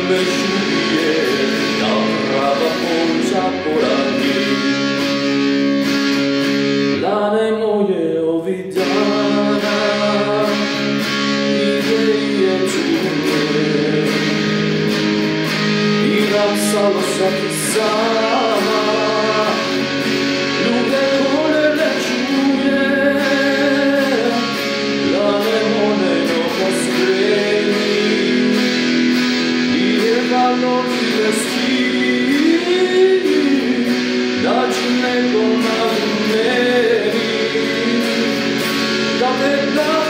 me lluvie naprava polca poranní. Lane moje ovidana, ideje čudne, i napsalo sa ti sama, ljude kone ne čuje, lane mone no pospremi, i jebano ti veski, daći neko na meni, da me da